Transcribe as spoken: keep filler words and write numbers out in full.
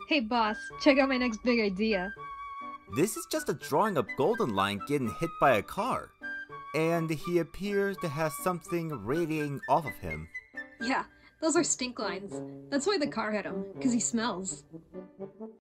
Hey boss, check out my next big idea. This is just a drawing of Golden Line getting hit by a car, and he appears to have something radiating off of him. Yeah, those are stink lines. That's why the car hit him, because he smells.